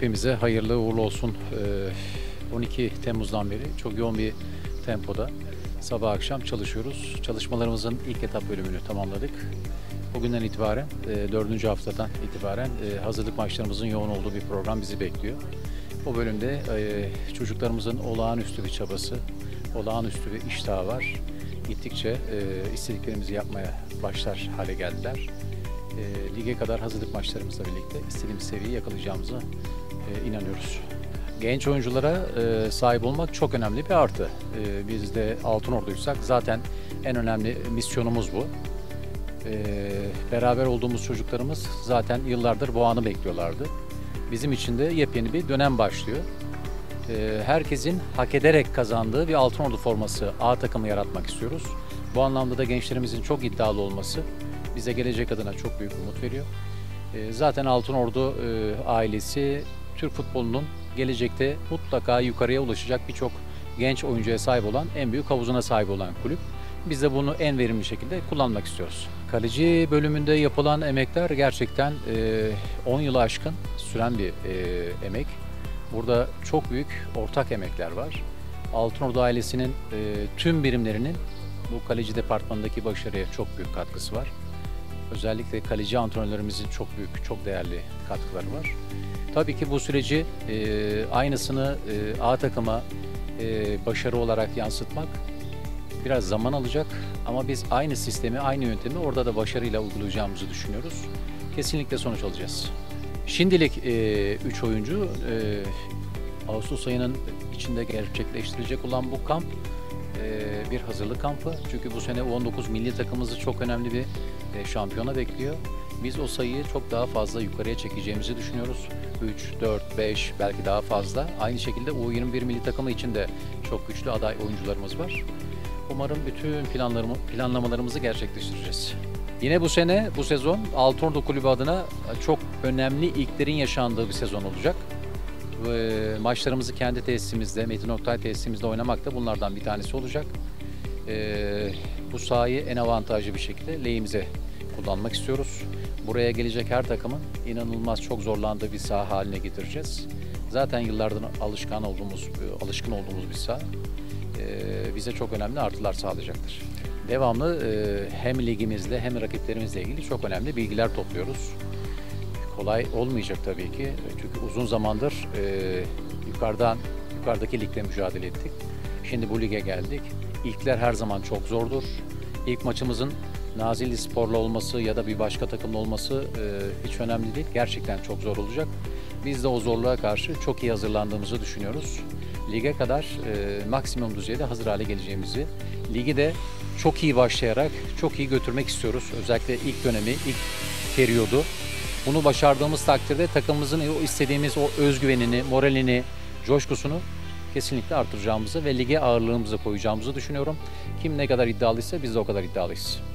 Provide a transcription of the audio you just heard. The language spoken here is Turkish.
Hepimize hayırlı uğurlu olsun. 12 Temmuz'dan beri çok yoğun bir tempoda sabah akşam çalışıyoruz. Çalışmalarımızın ilk etap bölümünü tamamladık. Bugünden itibaren, 4. haftadan itibaren hazırlık maçlarımızın yoğun olduğu bir program bizi bekliyor. O bölümde çocuklarımızın olağanüstü bir çabası, olağanüstü bir iştahı var. Gittikçe istediklerimizi yapmaya başlar hale geldiler. Lige kadar hazırlık maçlarımızla birlikte istediğimiz seviyeyi yakalayacağımıza inanıyoruz. Genç oyunculara sahip olmak çok önemli bir artı. Biz de Altınordu'ysak zaten en önemli misyonumuz bu. Beraber olduğumuz çocuklarımız zaten yıllardır bu anı bekliyorlardı. Bizim için de yepyeni bir dönem başlıyor. Herkesin hak ederek kazandığı bir Altınordu forması A takımı yaratmak istiyoruz. Bu anlamda da gençlerimizin çok iddialı olması bize gelecek adına çok büyük umut veriyor. Zaten Altınordu ailesi Türk futbolunun gelecekte mutlaka yukarıya ulaşacak birçok genç oyuncuya sahip olan, en büyük havuzuna sahip olan kulüp. Biz de bunu en verimli şekilde kullanmak istiyoruz. Kaleci bölümünde yapılan emekler gerçekten 10 yılı aşkın süren bir emek. Burada çok büyük ortak emekler var. Altınordu ailesinin tüm birimlerinin bu kaleci departmanındaki başarıya çok büyük katkısı var. Özellikle kaleci antrenörlerimizin çok büyük, çok değerli katkıları var. Tabii ki bu süreci aynısını A takıma başarı olarak yansıtmak biraz zaman alacak. Ama biz aynı sistemi, aynı yöntemi orada da başarıyla uygulayacağımızı düşünüyoruz. Kesinlikle sonuç alacağız. Şimdilik 3 oyuncu Ağustos ayının içinde gerçekleştirilecek olan bu kamp bir hazırlık kampı. Çünkü bu sene U19 milli takımımızı çok önemli bir şampiyona bekliyor. Biz o sayıyı çok daha fazla yukarıya çekeceğimizi düşünüyoruz. 3, 4, 5 belki daha fazla. Aynı şekilde U21 milli takımı için de çok güçlü aday oyuncularımız var. Umarım bütün planlamalarımızı gerçekleştireceğiz. Yine bu sezon Altınordu Kulübü adına çok önemli ilklerin yaşandığı bir sezon olacak. Maçlarımızı kendi tesisimizde, Metin Oktay tesisimizde oynamak da bunlardan bir tanesi olacak. Bu sahayı en avantajlı bir şekilde lehimize kullanmak istiyoruz. Buraya gelecek her takımın inanılmaz çok zorlandığı bir saha haline getireceğiz. Zaten yıllardan alışkın olduğumuz bir saha bize çok önemli artılar sağlayacaktır. Devamlı hem ligimizle hem rakiplerimizle ilgili çok önemli bilgiler topluyoruz. Kolay olmayacak tabii ki. Çünkü uzun zamandır yukarıdaki ligde mücadele ettik. Şimdi bu lige geldik. İlkler her zaman çok zordur. İlk maçımızın Nazilli Spor'la olması ya da bir başka takımla olması hiç önemli değil. Gerçekten çok zor olacak. Biz de o zorluğa karşı çok iyi hazırlandığımızı düşünüyoruz. Lige kadar maksimum düzeyde hazır hale geleceğimizi, ligi de çok iyi başlayarak çok iyi götürmek istiyoruz. Özellikle ilk dönemi, ilk periyodu. Bunu başardığımız takdirde takımımızın o istediğimiz o özgüvenini, moralini, coşkusunu kesinlikle artıracağımızı ve lige ağırlığımızı koyacağımızı düşünüyorum. Kim ne kadar iddialıysa biz de o kadar iddialıyız.